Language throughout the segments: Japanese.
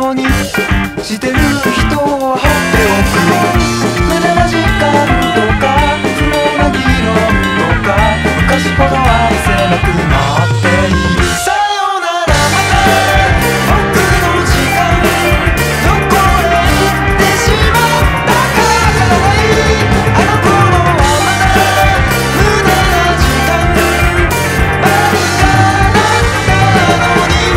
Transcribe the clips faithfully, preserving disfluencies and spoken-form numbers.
ようにしてる人は放っておく。無駄な時間とか不毛な議論とか昔ほど愛せなくなっている。さよならまた僕の時間どこへ行ってしまったかわからない。あの頃はまだ無駄な時間ばっかだったのに。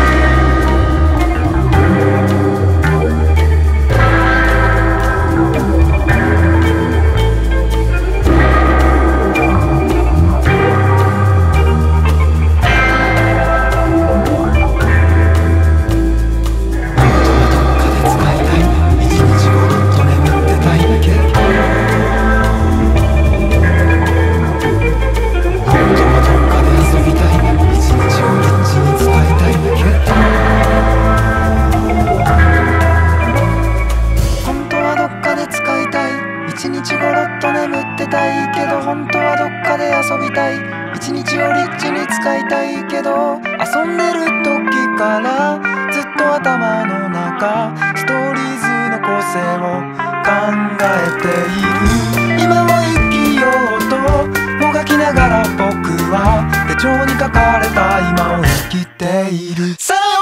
一日ごろっと眠ってたいけど本当はどっかで遊びたい。一日をリッチに使いたいけど遊んでる時からずっと頭の中ストーリーズの構成を考えている。今を生きようともがきながら僕は手帳に書かれた今を生きている。さあ